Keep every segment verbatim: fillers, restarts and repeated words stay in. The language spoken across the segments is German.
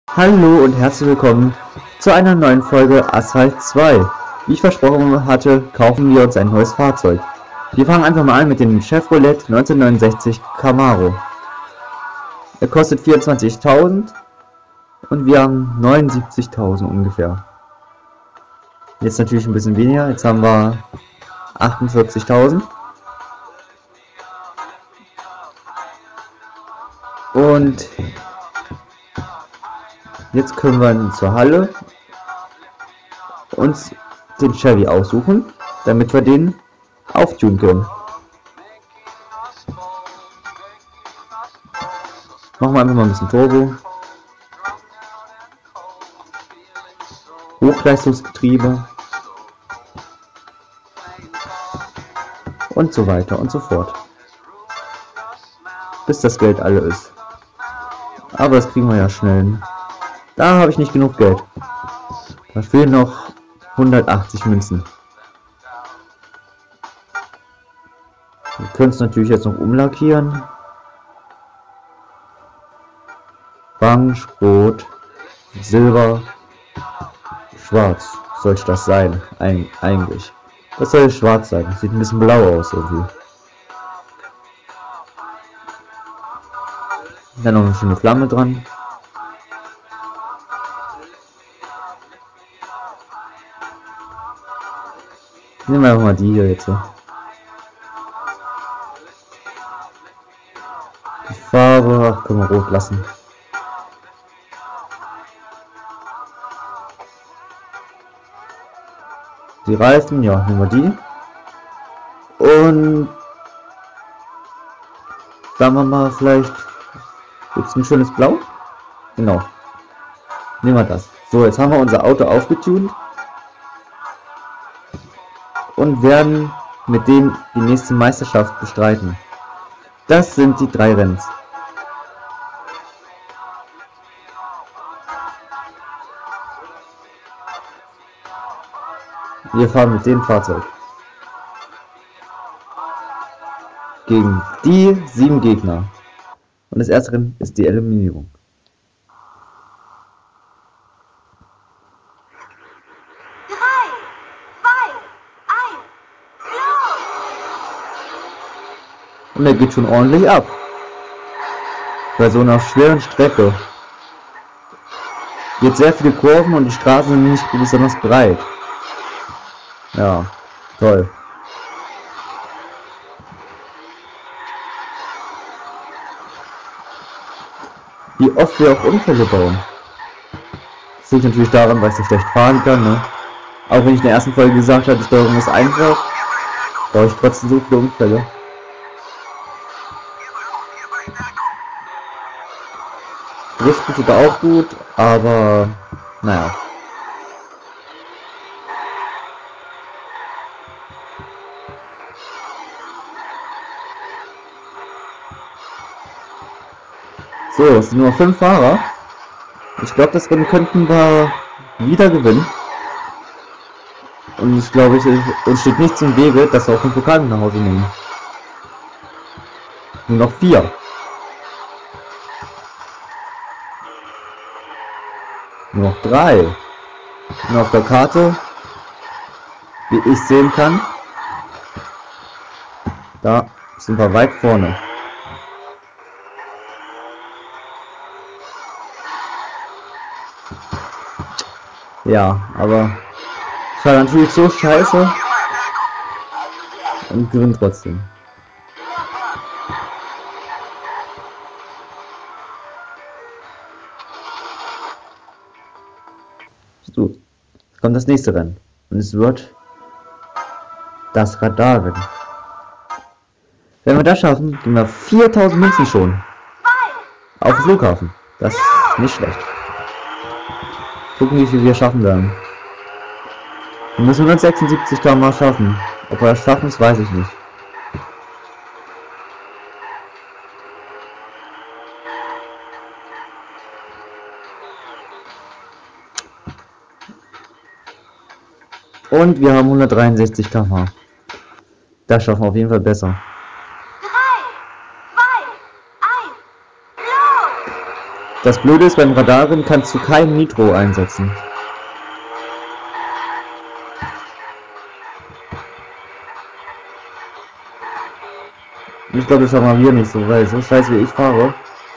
Hallo und herzlich willkommen zu einer neuen Folge Asphalt zwei. Wie ich versprochen hatte, kaufen wir uns ein neues Fahrzeug. Wir fangen einfach mal an mit dem Chevrolet neunzehnhundertneunundsechzig Camaro. Er kostet vierundzwanzigtausend und wir haben neunundsiebzigtausend ungefähr. Jetzt natürlich ein bisschen weniger, jetzt haben wir achtundvierzigtausend. Und jetzt können wir zur Halle uns den Chevy aussuchen, damit wir den auftun können. Machen wir einfach mal ein bisschen Turbo. Hochleistungsgetriebe. Und so weiter und so fort. Bis das Geld alle ist. Aber das kriegen wir ja schnell. Da habe ich nicht genug Geld. Da fehlen noch hundertachtzig Münzen. Wir können es natürlich jetzt noch umlackieren. Orange, Rot, Silber, Schwarz. Sollte das sein? Eig eigentlich. Das soll schwarz sein. Sieht ein bisschen blau aus irgendwie. Dann noch eine schöne Flamme dran. Nehmen wir einfach mal die hier jetzt. Die Farbe, ach, können wir rot lassen. Die Reifen, ja, nehmen wir die. Und sagen wir mal, vielleicht gibt es ein schönes Blau. Genau. Nehmen wir das. So, jetzt haben wir unser Auto aufgetunt. Und werden mit dem die nächste Meisterschaft bestreiten. Das sind die drei Rennen. Wir fahren mit dem Fahrzeug gegen die sieben Gegner. Und das erste Rennen ist die Eliminierung. Und er geht schon ordentlich ab. Bei so einer schweren Strecke. Jetzt sehr viele Kurven und die Straßen sind nicht besonders breit. Ja, toll. Wie oft wir auch Unfälle bauen. Das liegt natürlich daran, weil ich so schlecht fahren kann, ne? Auch wenn ich in der ersten Folge gesagt habe, die Steuerung ist einfach, baue ich trotzdem so viele Unfälle. Driften tut er auch gut, aber naja. So, es sind nur fünf Fahrer. Ich glaube, das Rennen könnten wir wieder gewinnen. Und ich glaube, uns steht nichts im Wege, dass wir auch den Pokal nach Hause nehmen. Nur noch vier. Nur noch drei. Und auf der Karte, wie ich sehen kann, da sind wir weit vorne. Ja, aber es war natürlich so scheiße und gewinnen trotzdem. So, jetzt kommt das nächste Rennen und es wird das Radarrennen. Wenn wir das schaffen, gehen wir viertausend Münzen schon auf den Flughafen. Das ist nicht schlecht. Gucken, wie viel wir schaffen werden. Wir müssen hundertsechsundsiebzigtausend mal schaffen. Ob wir das schaffen, das weiß ich nicht. Und wir haben hundertdreiundsechzig Kilometer pro Stunde. Das schaffen wir auf jeden Fall besser. Das Blöde ist, beim Radaren kannst du kein Nitro einsetzen. Ich glaube, das haben wir hier nicht so, weil so scheiße wie ich fahre.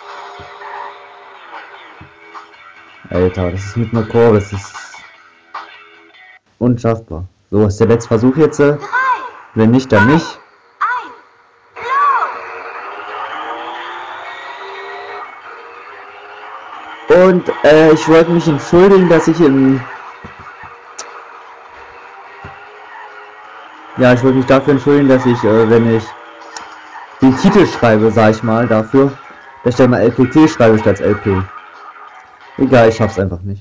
Alter, das ist mit einer Kurve, das ist unschaffbar. So, ist der letzte Versuch jetzt. Wenn nicht, dann nicht. Und äh, ich wollte mich entschuldigen, dass ich im... Ja, ich wollte mich dafür entschuldigen, dass ich, äh, wenn ich den Titel schreibe, sag ich mal, dafür, dass ich dann mal L P T schreibe statt L P. Egal, ich schaff's einfach nicht.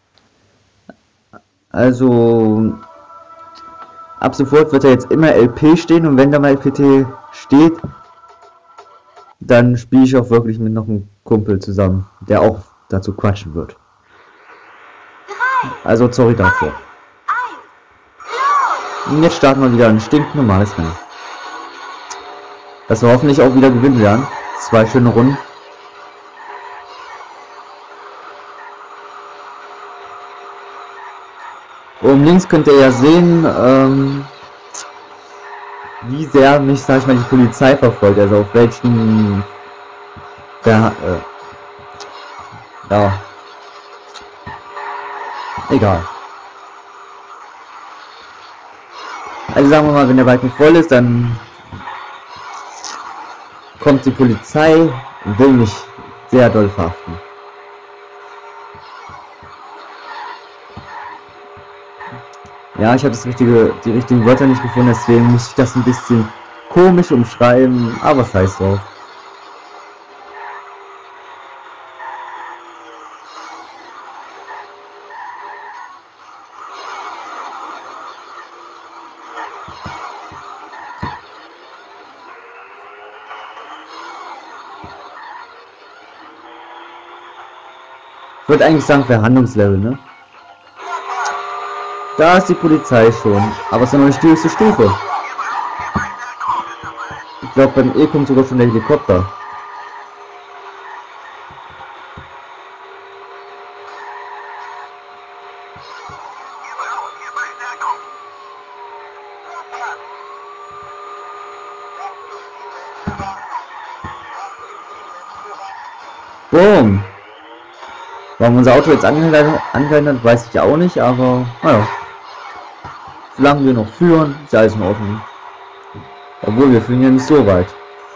Also, ab sofort wird da jetzt immer L P stehen und wenn da mal L P T steht, dann spiele ich auch wirklich mit noch einem Kumpel zusammen, der auch dazu quatschen wird. Also, sorry dafür. Und jetzt starten wir wieder ein stinknormales Rennen. Das wir hoffentlich auch wieder gewinnen werden. Zwei schöne Runden. Oben links könnt ihr ja sehen, ähm, wie sehr mich, sag ich mal, die Polizei verfolgt. Also auf welchen... Der, äh, ja. Egal. Also sagen wir mal, wenn der Balken voll ist, dann kommt die Polizei und will mich sehr doll verhaften. Ja, ich habe das richtige, die richtigen Wörter nicht gefunden, deswegen muss ich das ein bisschen komisch umschreiben, aber was heißt drauf. Ich würde eigentlich sagen Verhandlungslevel, ne? Da ist die Polizei schon, aber es ist ja noch nicht die höchste Stufe. Ich glaube, beim E kommt sogar schon der Helikopter. Boom! Warum unser Auto jetzt angehalten hat, weiß ich auch nicht, aber naja. Solange wir noch führen, ist ja alles in Ordnung. Obwohl, wir führen ja nicht so weit.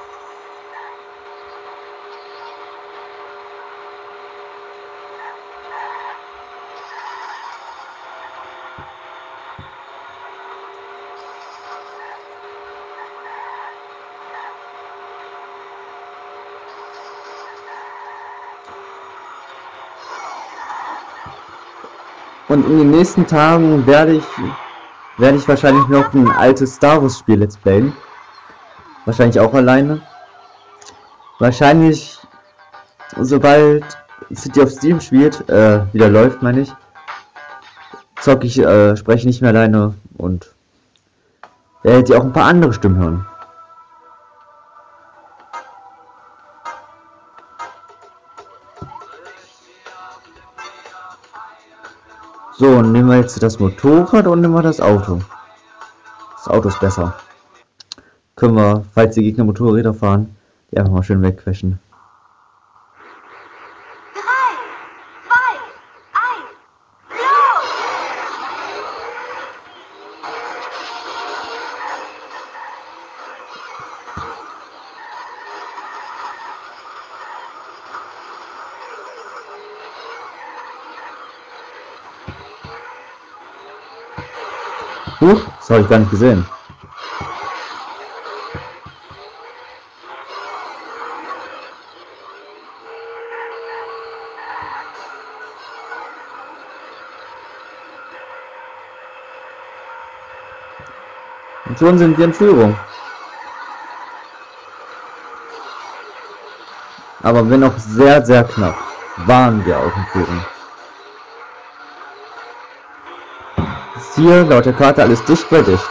Und in den nächsten Tagen werde ich werde ich wahrscheinlich noch ein altes Star Wars Spiel Let's Playen. Wahrscheinlich auch alleine. Wahrscheinlich, sobald City of Steam spielt, äh, wieder läuft, meine ich, zocke ich, äh, spreche nicht mehr alleine und werdet ihr auch ein paar andere Stimmen hören. So, nehmen wir jetzt das Motorrad und nehmen wir das Auto. Das Auto ist besser. Können wir, falls die Gegner Motorräder fahren, die einfach mal schön wegquetschen. Huch, das habe ich gar nicht gesehen. Und schon sind wir in Führung. Aber wenn auch sehr, sehr knapp, waren wir auch in Führung. Ist hier laut der Karte alles dicht bei dicht.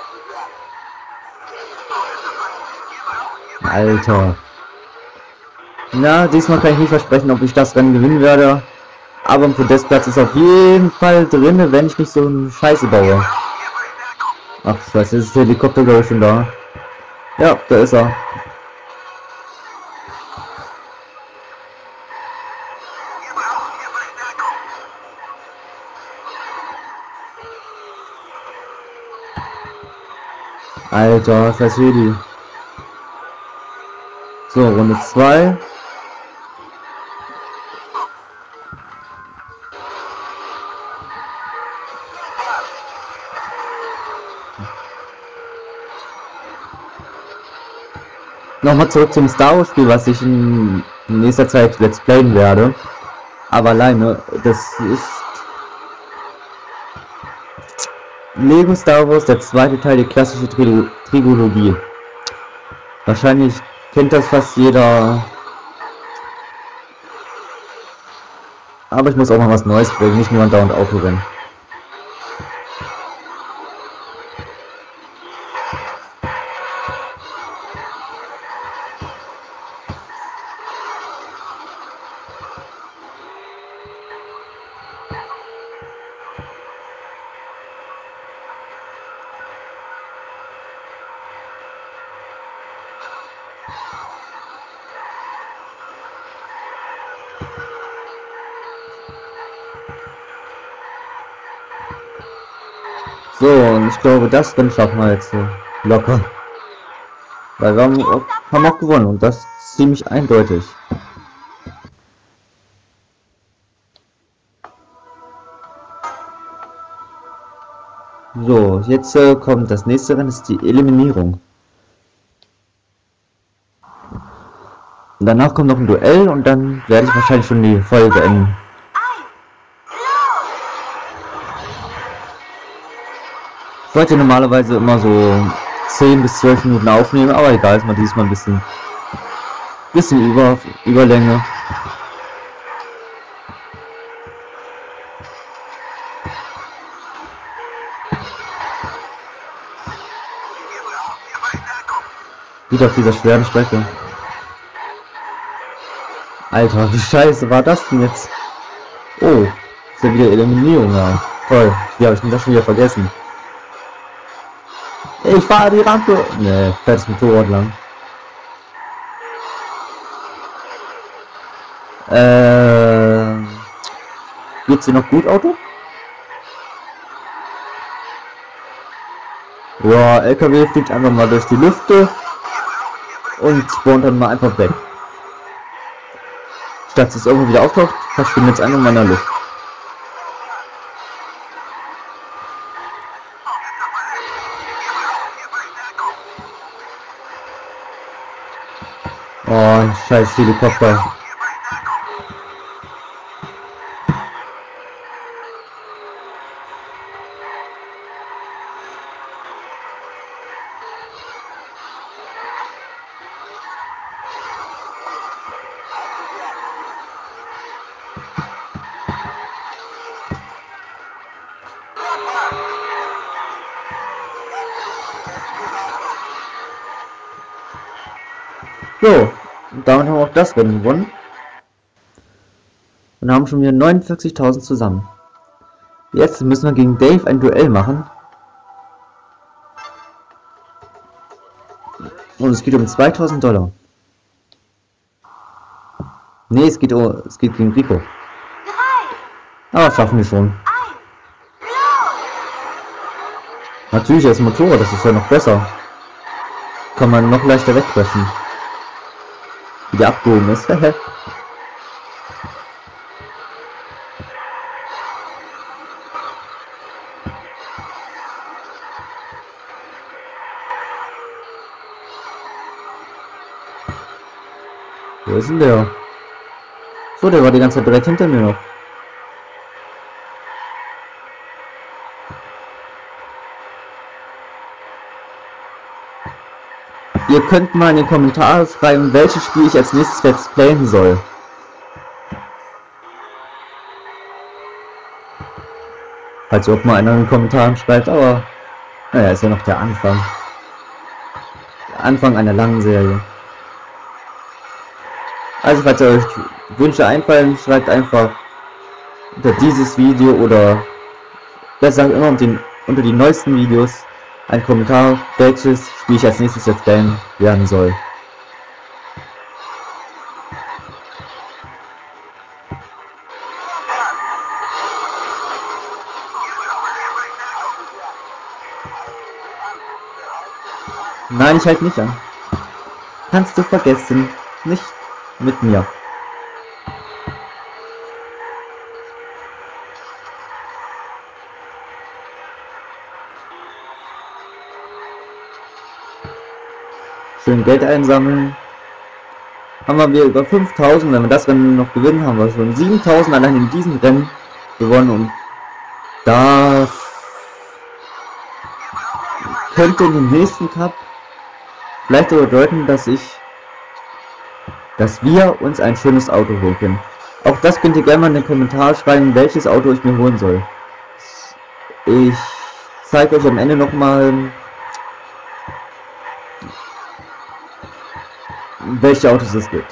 Alter. Na, diesmal kann ich nicht versprechen, ob ich das Rennen gewinnen werde. Aber ein Podestplatz ist auf jeden Fall drin, wenn ich nicht so eine Scheiße baue. Ach, scheiße, ist der Helikopter, glaube ich, schon da. Ja, da ist er. Alter, scheiß Heli. So, Runde zwei. Nochmal zurück zum Star Wars Spiel, was ich in nächster Zeit Let's Playen werde. Aber alleine, das ist Lego Star Wars, der zweite Teil, die klassische Tri Trilogie. Wahrscheinlich kennt das fast jeder. Aber ich muss auch mal was Neues bringen, nicht nur andauernd Autorennen. So, und ich glaube, das dann schaffen wir jetzt so locker. Weil wir haben auch, haben auch gewonnen und das ziemlich eindeutig. So, jetzt äh, kommt das nächste Rennen, ist die Eliminierung. Und danach kommt noch ein Duell und dann werde ich wahrscheinlich schon die Folge beenden. Ich wollte normalerweise immer so zehn bis zwölf Minuten aufnehmen, aber egal, ist mal diesmal ein bisschen, bisschen über, Überlänge. Wieder auf dieser schweren Strecke. Alter, wie scheiße war das denn jetzt? Oh, ist ja wieder Eliminierung, ja. Toll, wie habe ich denn das schon wieder vergessen? Ich fahre die Rampe. Ne, fährt das Motorrad lang. Äh, geht's dir noch gut, Auto? Ja, L K W fliegt einfach mal durch die Lüfte und spawnt dann mal einfach weg. Statt es irgendwo wieder auftaucht, verschwindet es einfach mal in der Luft. Oh, scheiß Helikopter. So, und damit haben wir auch das Rennen gewonnen. Und haben schon wieder neunundvierzigtausend zusammen. Jetzt müssen wir gegen Dave ein Duell machen. Und es geht um zweitausend Dollar. Ne, es geht um, es geht gegen Rico. Aber schaffen wir schon. Natürlich als Motorrad, das ist ja noch besser. Kann man noch leichter wegcrashen. Wie der abgehoben ist. Wo ist denn der? So, der war die ganze Zeit direkt hinter mir noch. Ihr könnt mal in den Kommentaren schreiben, welches Spiel ich als nächstes Let's Playen soll. Falls ihr auch mal einer in den Kommentaren schreibt, aber naja, ist ja noch der Anfang. Der Anfang einer langen Serie. Also falls euch Wünsche einfallen, schreibt einfach unter dieses Video oder besser gesagt immer unter, den, unter die neuesten Videos einen Kommentar, welches Spiel ich als nächstes jetzt game werden soll. Nein, ich halte nicht an. Kannst du vergessen, nicht mit mir. Schön Geld einsammeln. Haben wir über fünftausend, wenn wir das Rennen noch gewinnen, haben wir schon siebentausend allein in diesem Rennen gewonnen und das könnte in den nächsten Cup vielleicht bedeuten, dass ich, dass wir uns ein schönes Auto holen können. Auch das könnt ihr gerne mal in den Kommentaren schreiben, welches Auto ich mir holen soll. Ich zeige euch am Ende nochmal, welche Autos es gibt.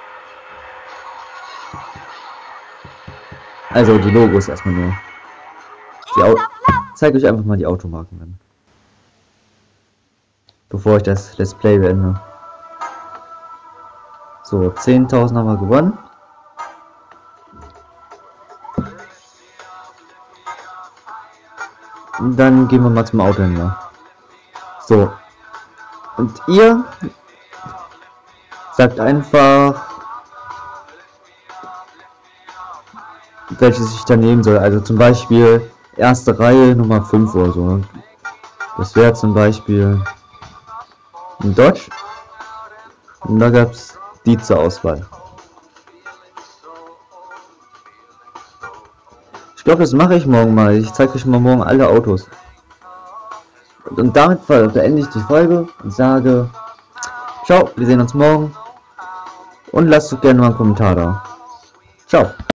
Also die Logos erstmal nur. Die Au zeige euch einfach mal die Automarken an, bevor ich das Let's Play beende. So, zehntausend haben wir gewonnen. Und dann gehen wir mal zum Autohändler. So. Und ihr sagt einfach, welches ich da nehmen soll. Also zum Beispiel erste Reihe Nummer fünf oder so. Das wäre zum Beispiel ein Dodge. Und da gab es die zur Auswahl. Ich glaube, das mache ich morgen mal. Ich zeige euch mal morgen alle Autos. Und damit beende ich die Folge und sage, ciao, wir sehen uns morgen. Und lasst doch gerne mal einen Kommentar da. Ciao.